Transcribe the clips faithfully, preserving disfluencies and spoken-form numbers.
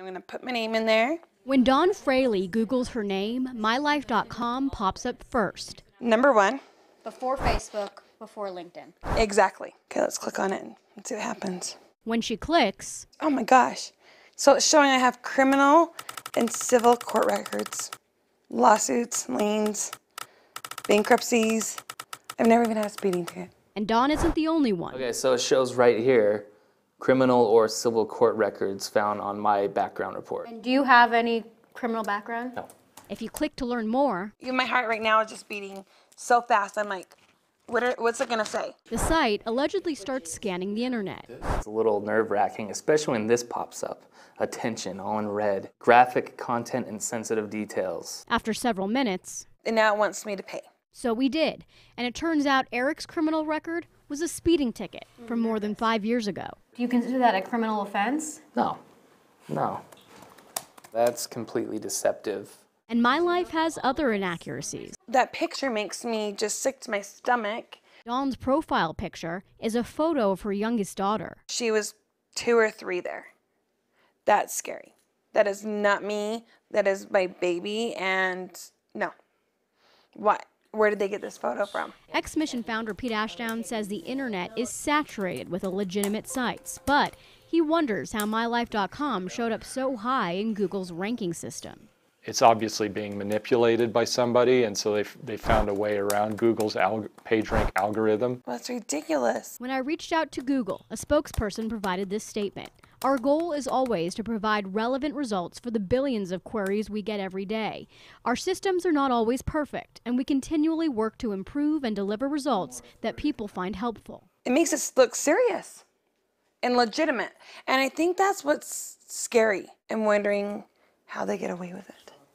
I'm going to put my name in there. When Dawn Fraley Googles her name, my life dot com pops up first. Number one. Before Facebook, before LinkedIn. Exactly. Okay, let's click on it and see what happens. When she clicks, oh my gosh. So it's showing I have criminal and civil court records, lawsuits, liens, bankruptcies. I've never even had a speeding ticket. And Dawn isn't the only one. Okay, so it shows right here, criminal or civil court records found on my background report. And do you have any criminal background? No. If you click to learn more, my heart right now is just beating so fast. I'm like, what are, what's it gonna say? The site allegedly starts scanning the internet. It's a little nerve-wracking, especially when this pops up. Attention, all in red. Graphic content and sensitive details. After several minutes, and now it wants me to pay. So we did, and it turns out Eric's criminal record was a speeding ticket from more than five years ago. Do you consider that a criminal offense? No, no. That's completely deceptive. And my life has other inaccuracies. That picture makes me just sick to my stomach. Dawn's profile picture is a photo of her youngest daughter. She was two or three there. That's scary. That is not me. That is my baby, and no. What? Where did they get this photo from? X-Mission founder Pete Ashdown says the internet is saturated with illegitimate sites, but he wonders how my life dot com showed up so high in Google's ranking system. It's obviously being manipulated by somebody, and so they they found a way around Google's alg PageRank algorithm. Well, that's ridiculous. When I reached out to Google, a spokesperson provided this statement. Our goal is always to provide relevant results for the billions of queries we get every day. Our systems are not always perfect, and we continually work to improve and deliver results that people find helpful. It makes us look serious and legitimate, and I think that's what's scary. I'm wondering how they get away with it.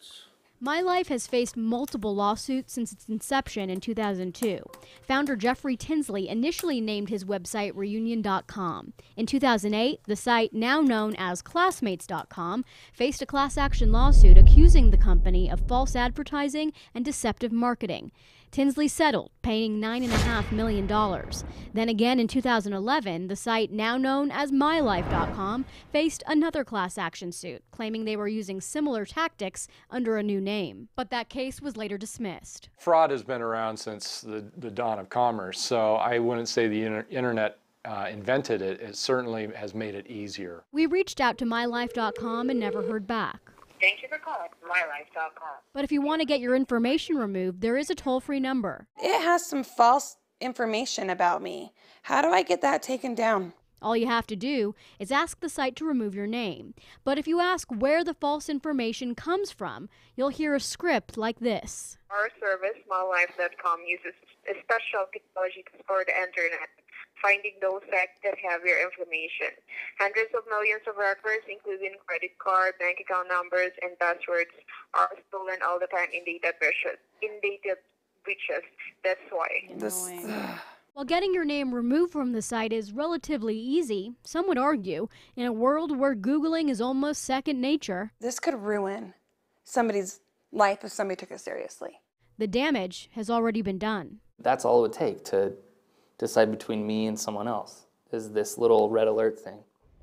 My Life has faced multiple lawsuits since its inception in two thousand two. Founder Jeffrey Tinsley initially named his website reunion dot com. In two thousand eight, the site, now known as classmates dot com, faced a class action lawsuit accusing the company of false advertising and deceptive marketing. Tinsley settled, paying nine point five million dollars. Then again in two thousand eleven, the site, now known as my life dot com, faced another class action suit, claiming they were using similar tactics under a new name. But that case was later dismissed. Fraud has been around since the, the dawn of commerce, so I wouldn't say the inter internet uh, invented it. It certainly has made it easier. We reached out to my life dot com and never heard back. Thank you for calling my life dot com. But if you want to get your information removed, there is a toll-free number. It has some false information about me. How do I get that taken down? All you have to do is ask the site to remove your name. But if you ask where the false information comes from, you'll hear a script like this. Our service, my life dot com, uses a special technology to store the internet, finding those sites that have your information. Hundreds of millions of records, including credit card, bank account numbers, and passwords, are stolen all the time in data breaches. In data breaches. That's why. This, While getting your name removed from the site is relatively easy, some would argue, in a world where Googling is almost second nature, this could ruin somebody's life if somebody took it seriously. The damage has already been done. That's all it would take to decide between me and someone else, is this little red alert thing.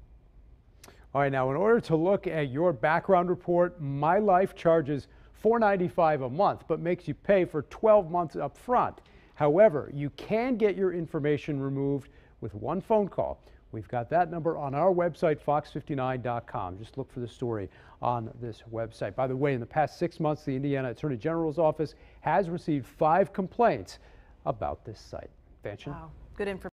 All right, now in order to look at your background report, My Life charges four ninety-five a month, but makes you pay for twelve months up front. However, you can get your information removed with one phone call. We've got that number on our website, fox fifty-nine dot com. Just look for the story on this website. By the way, in the past six months, the Indiana Attorney General's office has received five complaints about this site. Fanchon? Wow, good information.